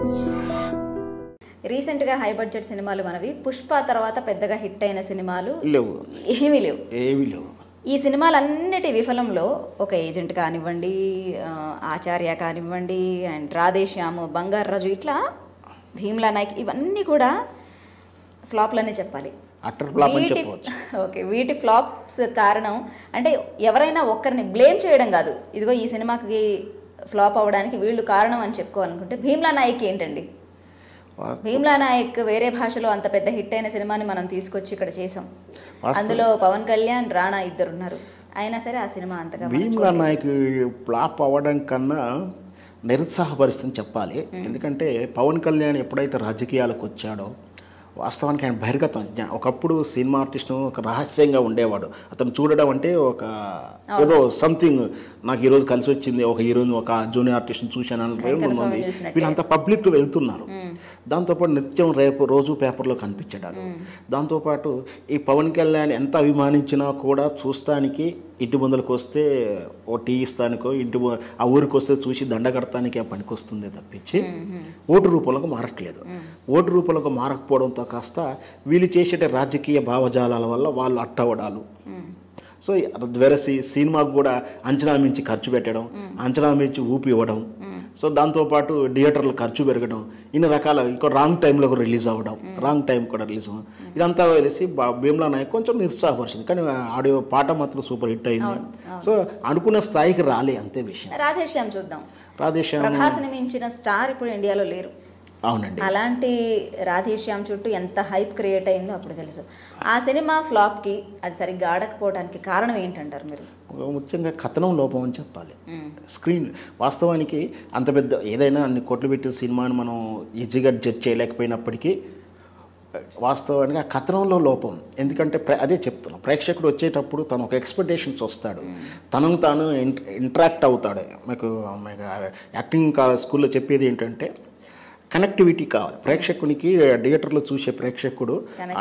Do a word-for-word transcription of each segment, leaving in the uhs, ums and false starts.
రీసెంట్గా high budget సినిమాలు మనవి పుష్ప తర్వాత పెద్దగా హిట్ అయిన సినిమాలు లేవు, ఏమీ లేవు ఏమీ లేవు. ఈ సినిమాలన్నిటి విఫలంలో ఒక ఏజెంట్ కానివ్వండి, ఆచార్య కానివ్వండి, అండ్ రాధేశ్యాము, బంగారు రాజు, ఇట్లా భీమ్లా నాయక్, ఇవన్నీ కూడా ఫ్లాప్లనే చెప్పాలి. వీటి ఓకే వీటి ఫ్లాప్స్ కారణం అంటే ఎవరైనా ఒక్కరిని బ్లేమ్ చేయడం కాదు, ఇదిగో ఈ సినిమాకి ఫ్లాప్ అవ్వడానికి వీళ్ళు కారణం అని చెప్పుకోవాలనుకుంటే భీమ్లా నాయక్ ఏంటండి? భీమ్లా నాయక్ వేరే భాషలో అంత పెద్ద హిట్ అయిన సినిమాని మనం తీసుకొచ్చి ఇక్కడ చేసాం. అందులో పవన్ కళ్యాణ్, రాణా ఇద్దరు ఉన్నారు. అయినా సరే ఆ సినిమా అంతగా భీమ్లా నాయక్ ఫ్లాప్ అవ్వడం కన్నా నిరుత్సాహపరిస్తుందని చెప్పాలి. ఎందుకంటే పవన్ కళ్యాణ్ ఎప్పుడైతే రాజకీయాలకు వచ్చాడో వాస్తవానికి ఆయన బహిర్గతం. ఒకప్పుడు సినిమా ఆర్టిస్ట్ ఒక రహస్యంగా ఉండేవాడు. అతను చూడడం అంటే ఒక ఏదో సంథింగ్, నాకు ఈరోజు కలిసి వచ్చింది, ఒక హీరోని ఒక జూనియర్ ఆర్టిస్ట్ని చూశాను మంది వీళ్ళంతా పబ్లిక్లో వెళ్తున్నారు. దాంతోపాటు నిత్యం రేపు రోజు పేపర్లో కనిపించాడు. దాంతోపాటు ఈ పవన్ కళ్యాణ్ ఎంత అభిమానించినా కూడా చూస్తానికి ఇంటి ముందరకు వస్తే ఓ టీ ఇస్తానికో ఇంటి ఆ ఊరికి వస్తే చూసి దండగడటానికి పనికొస్తుంది తప్పించి ఓటు రూపంలోకి మారట్లేదు. ఓటు రూపంలోకి మారకపోవడంతో కాస్త వీళ్ళు చేసే రాజకీయ భావజాలాల వల్ల వాళ్ళు అట్టవడాలు. సో వేరే సినిమాకు కూడా అంచనా మించి ఖర్చు పెట్టడం, అంచనా మించి ఊపి ఇవ్వడం, సో దాంతోపాటు థియేటర్లు ఖర్చు పెరగడం, ఇన్ని రకాల ఇంకో రాంగ్ టైంలో రిలీజ్ అవ్వడం, రాంగ్ టైం కూడా రిలీజ్ అవ్వడం, ఇదంతా కలిసి భీమ్లా నాయక్ కొంచెం నిరుత్సాహపరిచింది. కానీ ఆడియో పాట మాత్రం సూపర్ హిట్ అయింది. సో అనుకున్న స్థాయికి రాలే, అంతే విషయం. రాధేశ్యామ్ చూద్దాం. రాధేశ్యామ్ ప్రభాస్ని మించిన స్టార్ ఇప్పుడు ఇండియాలో లేరు. అవునండి. అలాంటి రాధేశ్యామ్ చుట్టూ ఎంత హైప్ క్రియేట్ అయిందో అప్పుడు తెలుసు. ఆ సినిమా ఫ్లాప్కి అది సరిగ్గా ఆడకపోవడానికి కారణం ఏంటంటారు మీరు? ముఖ్యంగా కథనం లోపం అని చెప్పాలి. స్క్రీన్ వాస్తవానికి అంత పెద్ద ఏదైనా అన్ని కోట్లు పెట్టిన సినిమాని మనం ఈజీగా జడ్జ్ చేయలేకపోయినప్పటికీ వాస్తవానికి ఆ కథనంలో లోపం. ఎందుకంటే అదే చెప్తున్నాం, ప్రేక్షకుడు వచ్చేటప్పుడు తను ఒక ఎక్స్పెక్టేషన్స్ వస్తాడు, తనను తాను ఇంటరాక్ట్ అవుతాడు. మీకు యాక్టింగ్ స్కూల్లో చెప్పేది ఏంటంటే కనెక్టివిటీ కావాలి ప్రేక్షకునికి. థియేటర్లో చూసే ప్రేక్షకుడు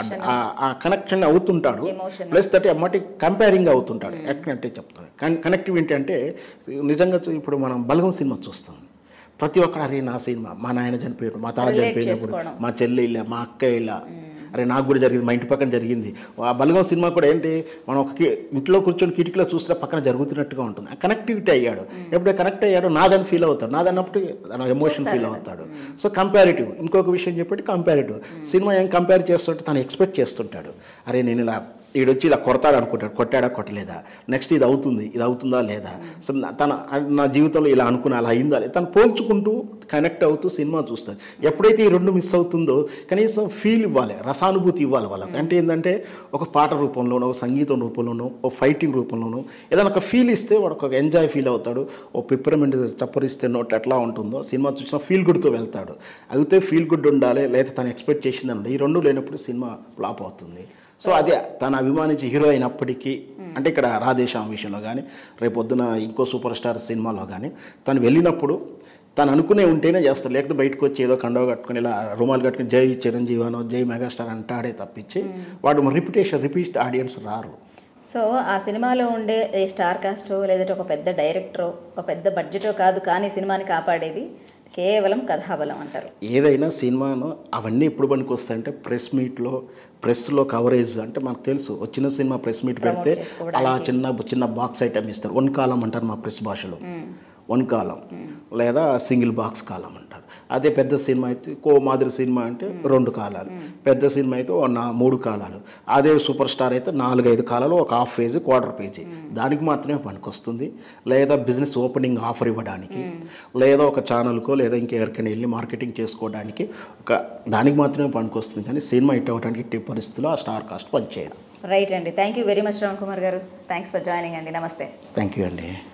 ఆ కనెక్షన్ అవుతుంటాడు, ప్లస్ దట్ అమ్మటి కంపేరింగ్ అవుతుంటాడు. అంటే చెప్తాను కనెక్టివిటీ అంటే నిజంగా ఇప్పుడు మనం బలగం సినిమా చూస్తాం, ప్రతి ఒక్కడు అరే నా సినిమా, మా నాయన చనిపోయాడు, మా తాత చనిపోయినప్పుడు, మా చెల్లి ఇలా, మా అక్క ఇలా, అరే నాకు కూడా జరిగింది, మా ఇంటి పక్కన జరిగింది. ఆ బలగం సినిమా కూడా ఏంటి, మనం ఒక ఇంట్లో కూర్చొని కిటికీలో చూస్తే పక్కన జరుగుతున్నట్టుగా ఉంటుంది. కనెక్టివిటీ అయ్యాడు. ఎప్పుడైతే కనెక్ట్ అయ్యాడో నాదని ఫీల్ అవుతాడు, నాదన్నప్పుడు ఎమోషన్ ఫీల్ అవుతాడు. So comparative. ఇంకొక విషయం చెప్పి కంపారిటివ్ సినిమా ఏం కంపేర్ చేస్తుంటే తను ఎక్స్పెక్ట్ చేస్తుంటాడు, అరే నేను ఇలా ఈడొచ్చి ఇలా కొడతాడు అనుకుంటాడు, కొట్టాడా కొట్టలేదా, నెక్స్ట్ ఇది అవుతుంది, ఇది అవుతుందా లేదా, సో తన నా జీవితంలో ఇలా అనుకున్నా అలా అయిందా లేదా, తను పోల్చుకుంటూ కనెక్ట్ అవుతూ సినిమా చూస్తాడు. ఎప్పుడైతే ఈ రెండు మిస్ అవుతుందో కనీసం ఫీల్ ఇవ్వాలి, రసానుభూతి ఇవ్వాలి వాళ్ళకి. అంటే ఏంటంటే ఒక పాట రూపంలోనో, ఒక సంగీతం రూపంలోనో, ఒక ఫైటింగ్ రూపంలోనో ఏదైనా ఒక ఫీల్ ఇస్తే వాడు ఒక ఎంజాయ్ ఫీల్ అవుతాడు. ఓ పిప్పరమెంట్ చప్పరిస్తే నోట్ ఎట్లా ఉంటుందో సినిమా చూసినా ఫీల్ గుడ్తో వెళ్తాడు. అయితే ఫీల్ గుడ్ ఉండాలి, లేదా తను ఎక్స్పెక్ట్ చేసిందండి, ఈ రెండు లేనప్పుడు సినిమా ఫ్లాప్ అవుతుంది. సో అదే తను అభిమానించి హీరో అయినప్పటికీ, అంటే ఇక్కడ రాధేశ్యామ్ విషయంలో కానీ రేపు పొద్దున ఇంకో సూపర్ స్టార్ సినిమాలో కానీ తను వెళ్ళినప్పుడు తను అనుకునే ఉంటేనే చేస్తాడు, లేకపోతే బయటకు వచ్చి ఏదో కండవ కట్టుకుని ఇలా రుమాలు కట్టుకుని జై చిరంజీవి అనో జై మెగాస్టార్ అంటాడే తప్పించి వాడు రిపిటేషన్ రిపీట్ ఆడియన్స్ రారు. సో ఆ సినిమాలో ఉండే స్టార్ కాస్టో లేదంటే ఒక పెద్ద డైరెక్టరో ఒక పెద్ద బడ్జెటో కాదు, కానీ సినిమాని కాపాడేది కేవలం కథాబలం అంటారు. ఏదైనా సినిమాను అవన్నీ ఎప్పుడు పనికి వస్తాయంటే ప్రెస్ మీట్లో, ప్రెస్లో కవరేజ్. అంటే మనకు తెలుసు వచ్చిన సినిమా ప్రెస్ మీట్ పెడితే అలా చిన్న చిన్న బాక్స్ ఐటమ్ ఇస్తారు. వన్ కాలం అంటారు మా ప్రెస్ భాషలో, వన్ కాలం లేదా సింగిల్ బాక్స్ కాలం అంటారు. అదే పెద్ద సినిమా అయితే కో మాదిరి సినిమా అంటే రెండు కాలాలు, పెద్ద సినిమా అయితే నా మూడు కాలాలు, అదే సూపర్ స్టార్ అయితే నాలుగైదు కాలాలు, ఒక హాఫ్ పేజీ క్వార్టర్ పేజీ, దానికి మాత్రమే పనికొస్తుంది. లేదా బిజినెస్ ఓపెనింగ్ ఆఫర్ ఇవ్వడానికి, లేదా ఒక ఛానల్కో లేదా ఇంకెవరికైనా వెళ్ళి మార్కెటింగ్ చేసుకోవడానికి ఒక దానికి మాత్రమే పనికొస్తుంది. కానీ సినిమా హిట్ అవ్వడానికి ఇట్టి పరిస్థితుల్లో ఆ స్టార్ కాస్ట్ పనిచేయదు. రైట్ అండి. Thank you very much Shravan Kumar గారు. థ్యాంక్స్ ఫర్ జాయినింగ్ అండి. నమస్తే. థ్యాంక్ యూ అండి.